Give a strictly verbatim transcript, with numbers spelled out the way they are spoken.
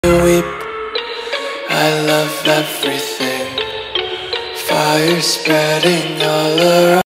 weep. I love everything. Fire spreading all around.